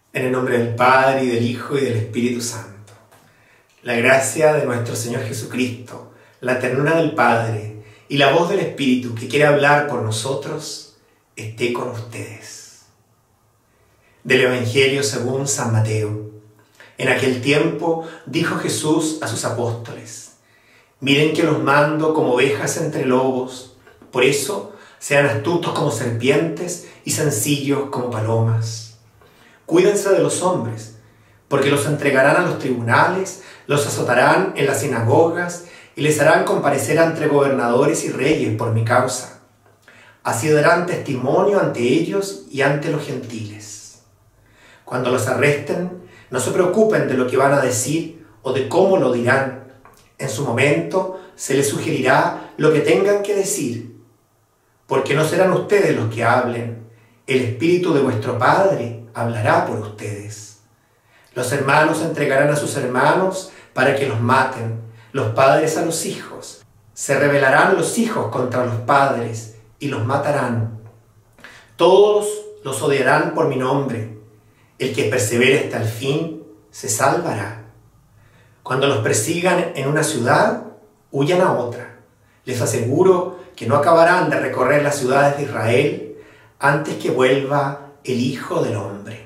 En el nombre del Padre, y del Hijo, y del Espíritu Santo. La gracia de nuestro Señor Jesucristo, la ternura del Padre y la voz del Espíritu que quiere hablar por nosotros, esté con ustedes. Del Evangelio según San Mateo. En aquel tiempo dijo Jesús a sus apóstoles: miren que los mando como ovejas entre lobos, por eso sean astutos como serpientes y sencillos como palomas. Cuídense de los hombres, porque los entregarán a los tribunales, los azotarán en las sinagogas y les harán comparecer ante gobernadores y reyes por mi causa. Así darán testimonio ante ellos y ante los gentiles. Cuando los arresten, no se preocupen de lo que van a decir o de cómo lo dirán. En su momento se les sugerirá lo que tengan que decir, porque no serán ustedes los que hablen, el Espíritu de vuestro Padre hablará por ustedes. Los hermanos entregarán a sus hermanos para que los maten, los padres a los hijos. Se rebelarán los hijos contra los padres y los matarán. Todos los odiarán por mi nombre. El que persevere hasta el fin se salvará. Cuando los persigan en una ciudad, huyan a otra. Les aseguro que no acabarán de recorrer las ciudades de Israel antes que vuelva el Hijo del Hombre.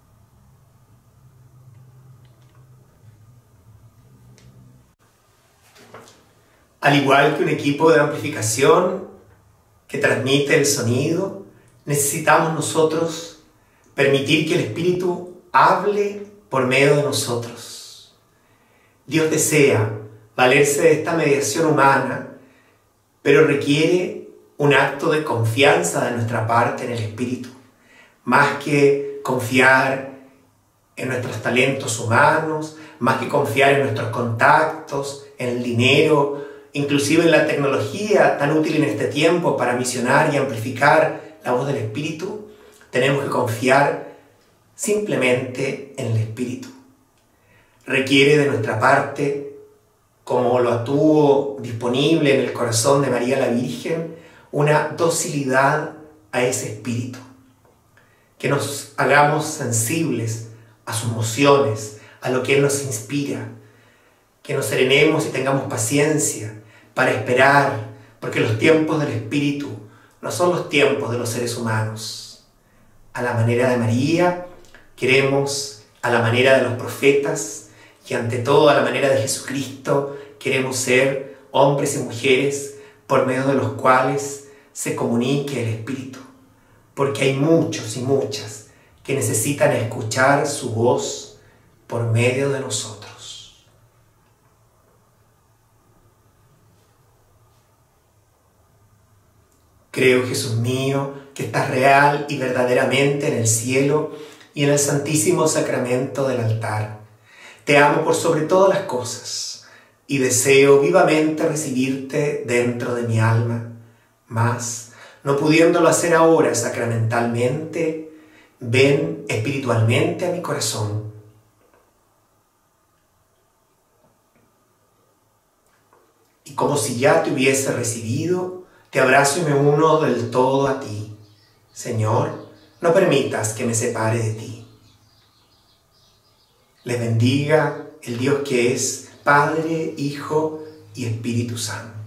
Al igual que un equipo de amplificación que transmite el sonido, necesitamos nosotros permitir que el Espíritu hable por medio de nosotros. Dios desea valerse de esta mediación humana, pero requiere un acto de confianza de nuestra parte en el Espíritu. Más que confiar en nuestros talentos humanos, más que confiar en nuestros contactos, en el dinero, inclusive en la tecnología tan útil en este tiempo para misionar y amplificar la voz del Espíritu, tenemos que confiar simplemente en el Espíritu. Requiere de nuestra parte, como lo tuvo disponible en el corazón de María la Virgen, una docilidad a ese Espíritu. Que nos hagamos sensibles a sus emociones, a lo que Él nos inspira. Que nos serenemos y tengamos paciencia para esperar, porque los tiempos del Espíritu no son los tiempos de los seres humanos. A la manera de María, queremos, a la manera de los profetas y ante todo a la manera de Jesucristo, queremos ser hombres y mujeres por medio de los cuales se comunique el Espíritu. Porque hay muchos y muchas que necesitan escuchar su voz por medio de nosotros. Creo, Jesús mío, que estás real y verdaderamente en el cielo y en el santísimo sacramento del altar. Te amo por sobre todas las cosas y deseo vivamente recibirte dentro de mi alma. Mas, no pudiéndolo hacer ahora sacramentalmente, ven espiritualmente a mi corazón. Y como si ya te hubiese recibido, te abrazo y me uno del todo a ti. Señor, no permitas que me separe de ti. Les bendiga el Dios que es Padre, Hijo y Espíritu Santo.